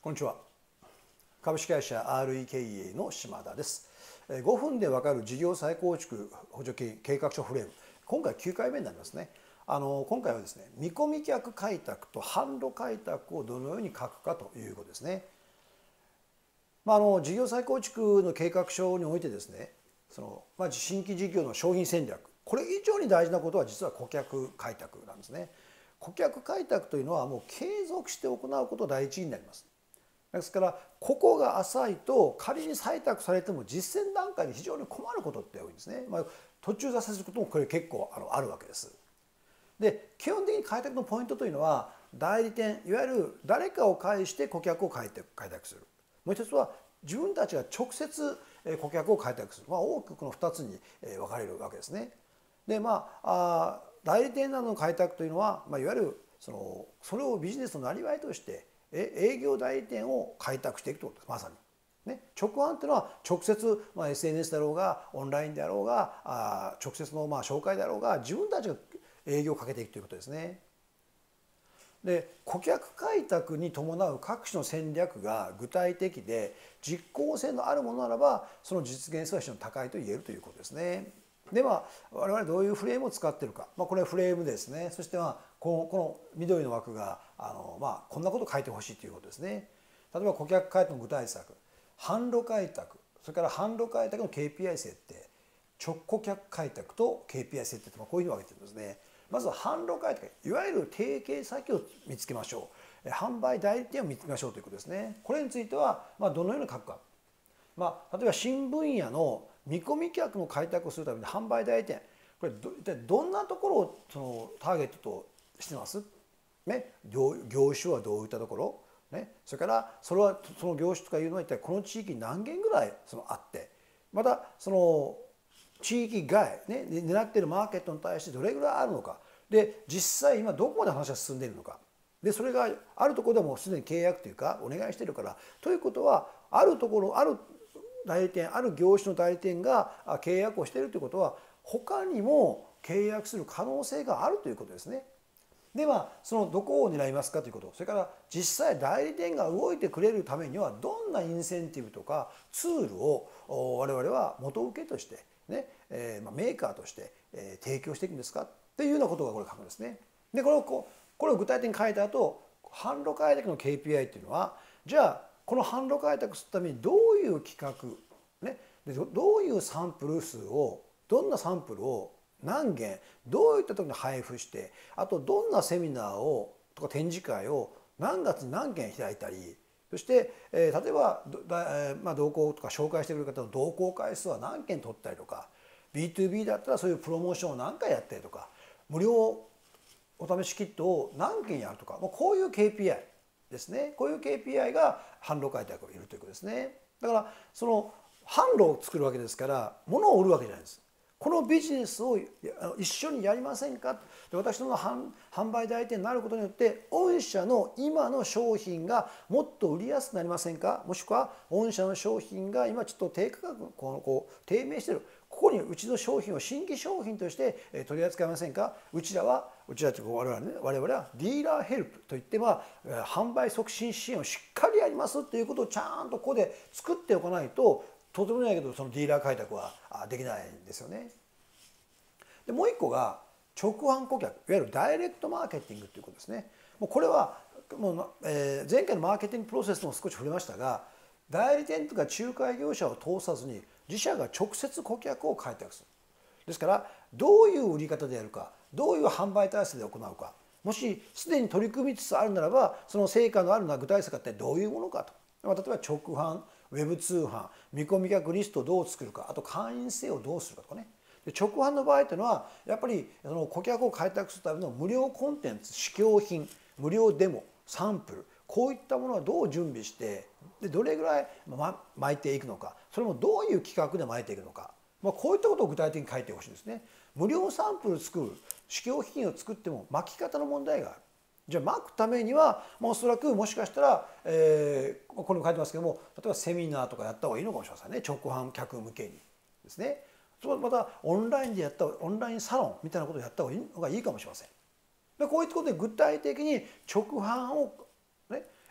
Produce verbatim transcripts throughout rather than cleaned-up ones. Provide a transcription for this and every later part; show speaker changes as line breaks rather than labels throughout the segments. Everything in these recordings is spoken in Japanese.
こんにちは。株式会社 アールイーケーイー の島田です。ごふんでわかる事業再構築補助金計画書フレーム。今回きゅうかいめになりますね。あの今回はですね、見込み客開拓と販路開拓をどのように書くかということですね。まあ、あの事業再構築の計画書においてですね、そのまあ、新規事業の商品戦略、これ以上に大事なことは実は顧客開拓なんですね。顧客開拓というのはもう継続して行うことが第一になります。ですからここが浅いと仮に採択されても実践段階で非常に困ることって多いんですね。まあ、途中挫折することもこれ結構あのあるわけです。で基本的に開拓のポイントというのは代理店、いわゆる誰かを介して顧客を開拓開拓する。もう一つは自分たちが直接顧客を開拓する。まあ、大きくこのふたつに分かれるわけですね。でまあ代理店などの開拓というのは、まあ、いわゆるそのそれをビジネスのなりわいとして営業代理店を開拓していくということです。まさに。ね、直販っていうのは直接、まあ、エスエヌエス だろうがオンラインであろうがあ直接のまあ紹介であろうが自分たちが営業をかけていくということですね。で顧客開拓に伴う各種の戦略が具体的で実効性のあるものならばその実現性は非常に高いと言えるということですね。では我々どういうフレームを使っているか、まあ、これはフレームですね。そしてまあこのこの緑の枠があの、まあ、こんなことを書いてほしいということですね。例えば顧客開拓の具体策、販路開拓、それから販路開拓の ケーピーアイ 設定、直顧客開拓と ケーピーアイ 設定と、まあ、こういうふうに分けてるんですね。まずは販路開拓、いわゆる提携先を見つけましょう。販売代理店を見つけましょうということですね。これについてはまあどのように書くか。まあ、例えば新分野の見込み客の開拓をするために販売代理店、これ一体どんなところをそのターゲットとしてます、ね、業, 業種はどういったところ、ね、それからそれはその業種とかいうのは一体この地域に何件ぐらいそのあって、またその地域外、ね、狙っているマーケットに対してどれぐらいあるのか、で実際今どこまで話が進んでいるのか、でそれがあるところでもすでに契約というかお願いしているから、ということはあるところある代理店、ある業種の代理店が契約をしているということは他にも契約する可能性があるということですね。ではそのどこを狙いますかということ、それから実際代理店が動いてくれるためにはどんなインセンティブとかツールを我々は元請けとしてね、えー、メーカーとして提供していくんですかっていうようなことがこれ書くんですね。でこれをこうこれを具体的に書いた後、販路開拓の ケーピーアイ っていうのはじゃあこの販路開拓するためにどういう企画、ね、でどういうサンプル数をどんなサンプルを何件どういった時に配布して、あとどんなセミナーをとか展示会を何月に何件開いたり、そして、えー、例えば、えーまあ、同行とか紹介してくれる方の同行回数は何件取ったりとか、 ビーツービー だったらそういうプロモーションを何回やったりとか、無料お試しキットを何件やるとか、こういう ケーピーアイ ですね。こういう ケーピーアイ が販路開拓をいるということですね。だからその販路を作るわけですから物を売るわけじゃないです。このビジネスを一緒にやりませんか。で私どもの販売代理店になることによって御社の今の商品がもっと売りやすくなりませんか。もしくは御社の商品が今ちょっと低価格このこう低迷している、ここにうちの商品を新規商品として取り扱いませんか。うちらはうちらというか我々ね、我々はディーラーヘルプといってまあ販売促進支援をしっかりやりますっていうことをちゃんとここで作っておかないと、とてもないけどそのディーラー開拓はできないんですよね。でもう一個が直販顧客、いわゆるダイレクトマーケティングということですね。もうこれはもう、えー、前回のマーケティングプロセスでも少し触れましたが、代理店とか仲介業者を通さずに自社が直接顧客を開拓する。ですからどういう売り方でやるか、どういう販売体制で行うか、もしすでに取り組みつつあるならばその成果のあるのは具体策ってどういうものかと。例えば直販、ウェブ通販、見込み客リストをどう作るか、あと会員制をどうするかとかね。で直販の場合というのはやっぱりその顧客を開拓するための無料コンテンツ、試供品、無料デモ、サンプル、こういったものはどう準備してでどれぐらい巻いていくのか、それもどういう企画で巻いていくのか、まあ、こういったことを具体的に書いてほしいんですね。無料サンプル作る、試供品を作っても巻き方の問題がある。じゃあ巻くためには、まあ、おそらくもしかしたら、えー、ここにも書いてますけども、例えばセミナーとかやった方がいいのかもしれませんね。直販客向けにですね。またオンラインでやったオンラインサロンみたいなことをやった方がいいかもしれません。でこういったことで具体的に直販を、ね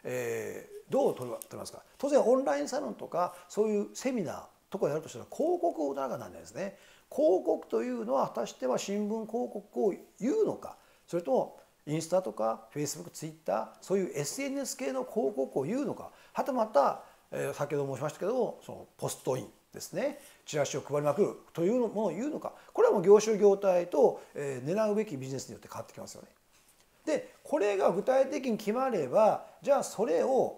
えー、どう取りますか。当然オンラインサロンとかそういうセミナーとかやるとしたら広告を打たなきゃならないですね。広告というのは果たしては新聞広告を言うのか、それともインスタとかフェイスブック、ツイッター、そういう エスエヌエス 系の広告を言うのか、はたまた、えー、先ほど申しましたけどそのポストインですね、チラシを配りまくるというものを言うのか、これはもう業種業態と、えー、狙うべきビジネスによって変わってきますよね。でこれが具体的に決まれば、じゃあそれを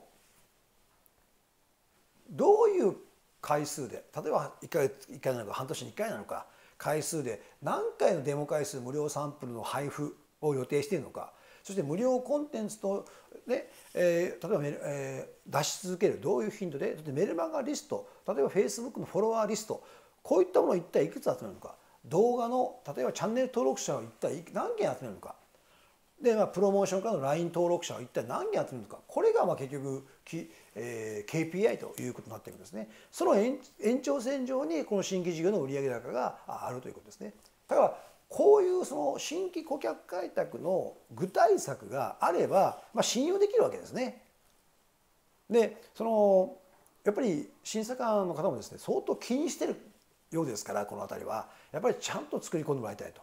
どういう回数で、例えばいっかげついっかいなのか半年にいっかいなのか、回数で何回のデモ回数無料サンプルの配布を予定しているのか、そして無料コンテンツと、ねえー、例えばメル、えー、出し続ける、どういう頻度で、メルマガリスト、例えば Facebook のフォロワーリスト、こういったものを一体いくつ集めるのか、動画の例えばチャンネル登録者を一体何件集めるのか、で、まあ、プロモーションからの ライン 登録者を一体何件集めるのか、これがまあ結局き、えー、ケーピーアイ ということになっているんですね。その 延, 延長線上にこの新規事業の売上高があるということですね。だからこういうその新規顧客開拓の具体策があれば、まあ、信用できるわけですね。でそのやっぱり審査官の方もですね相当気にしてるようですから、この辺りはやっぱりちゃんと作り込んでもらいたいと。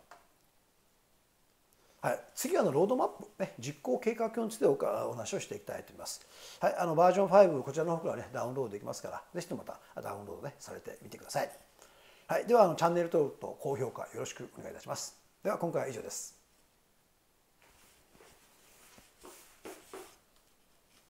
はい、次はあのロードマップ、ね、実行計画表についてお話をしていきたいと思います。はい、あのバージョンファイブこちらの方からねダウンロードできますから、ぜひともまたダウンロードねされてみてください。はい、ではあのチャンネル登録と高評価よろしくお願いいたします。では今回は以上です。